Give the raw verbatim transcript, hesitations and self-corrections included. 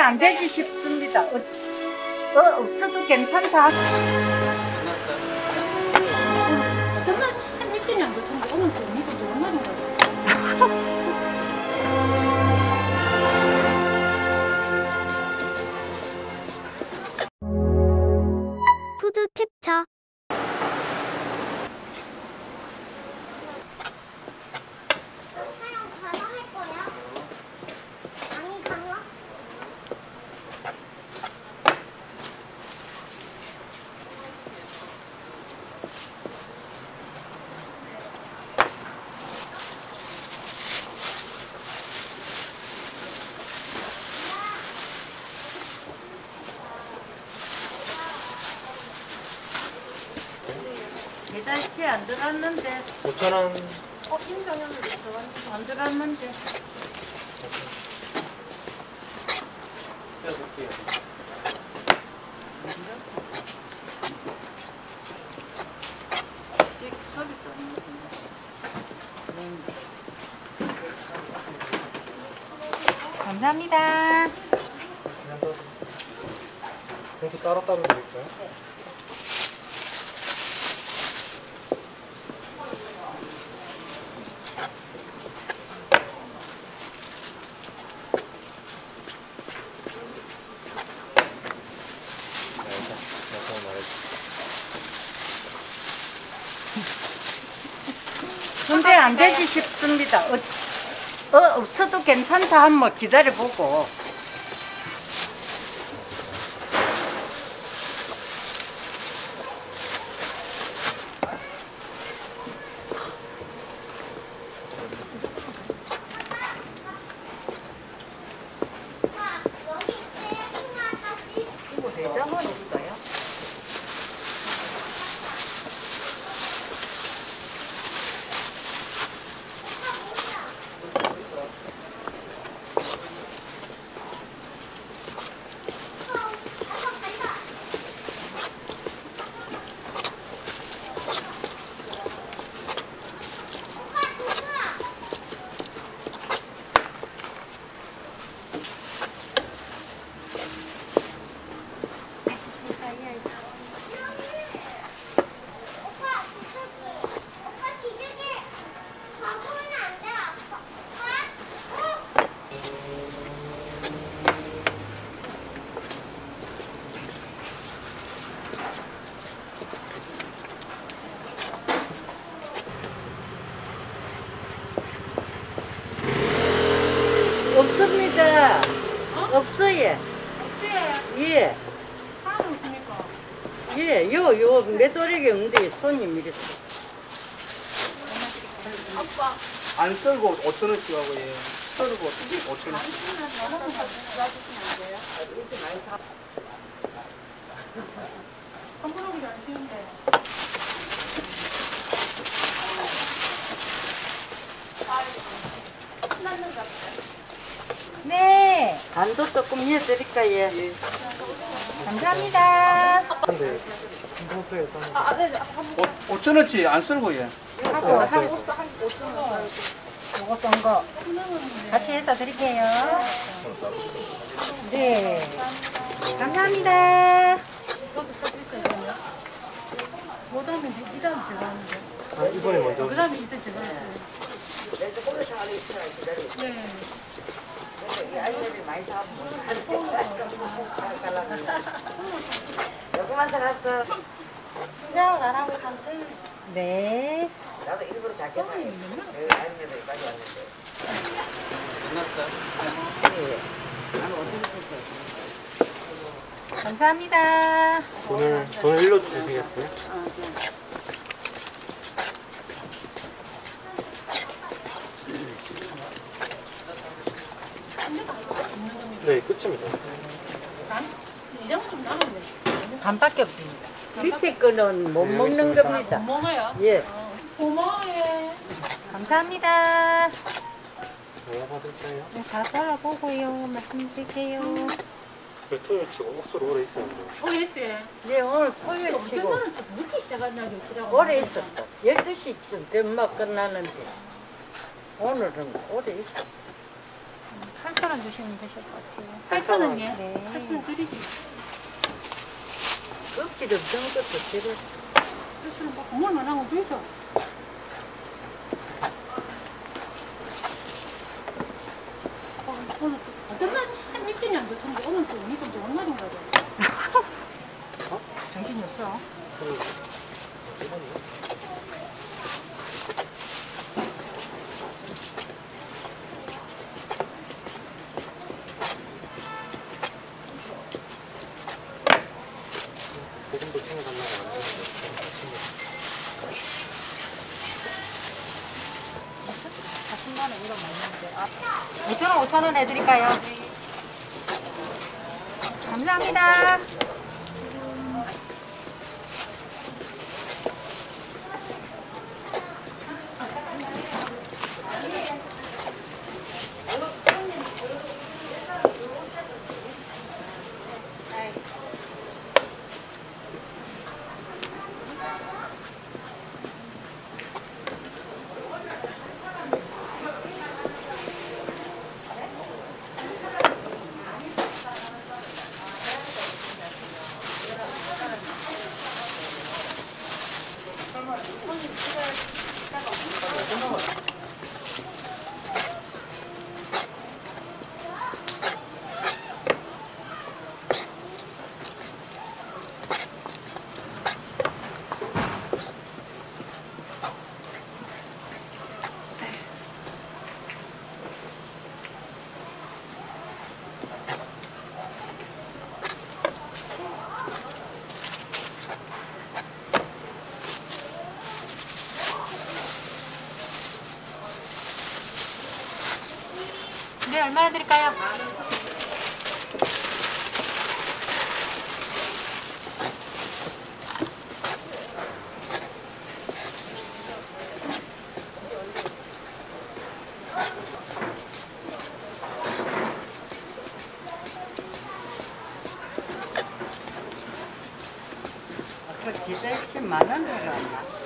안 되지 싶습니다. 어, 어, 없어도 괜찮다. 어떤 날 참 일진이 안 좋던데 오늘 또 언니도 좋은 날인가 봐. 푸드 캡처. 계좌이체 안 들어갔는데. 오천 원. 어, 인정형을 안 들어갔는데. 떼어볼게요. 이 소리도 안 나는데. 감사합니다. 이렇게 따로따로 드릴까요? 네. 근데 안 되지 싶습니다. 어, 어, 없어도 괜찮다 한번 기다려보고. 이거 내장은 없어요? 없습니다. 어? 없어요. 없지? 예. 하나도 없습니까? 예, 요, 요, 매도력이 없는데 손님 이랬어. 아빠. 안 썰고 오천 원씩 하고, 예. 썰고 오천 원. 만원 놔주시면 안 돼요? 이렇게 많이 사. 한 그릇이 안 쉬운데. 신나는 것 같아. 네. 간도 조금 이어드릴까요? 예. 감사합니다. 근데, 평소에 좀. 아, 네, 네. 오천 원치 안 썰고, 예. 하고, 하고, 오천 원. 요거 썬 거. 같이 해서 드릴게요. 네. 감사합니다. 저도 써져 있어요, 그러면. 그 다음에 이 다음 제가 하는데. 아, 이번에 먼저. 그 다음에 이때 제가 했어요. 네. 이 아이들이 많이 사면 여기만 사갔어. 신장은 안 하고 삼천 원. 네. 나도 일부러 작게 사요. 여기 아이들까지 왔는데. 끝났어요? 네. 나는 어떻게 했어? 감사합니다. 돈을, 돈을 일로 주시겠어요? 네, 끝입니다. 이 정도 좀 남았네. 반밖에 없습니다. 밑에 거는 못 먹는 겁니다. 못 먹어요? 예. 어. 고마워요. 감사합니다. 뭐라 받을까요? 네, 다 잘라보고요. 말씀드릴게요. 별토요 치고 옥수로 오래 있었는데. 오래 했어요. 네, 오늘 토요일 어떤 치고 날은 좀 늦게 시작한 날이 있더라고. 오래 있었다. 열두 시쯤 되면 끝나는데 오늘은 오래 있어. 팔천 원 주시면 되실 것 같아요. 팔천 원. 팔천 원 예. 네. 팔천 원 드리지. 껍질 엄청 떴어, 제발. 팔천 원 뭐 국물만 하고 주이소. 어, 오늘 좀 어떤 날 참 일진이 안 좋던데 오늘 좀 운이 좀 좋은 날인가 봐. 정신이 없어. 조금도 챙겨달라고. 사십만 원 이거 맞는데. 아, 오천 원, 오천 원 해드릴까요? 감사합니다. 네, 얼마나 드릴까요? 아까 기다렸지 만 원으로 왔나?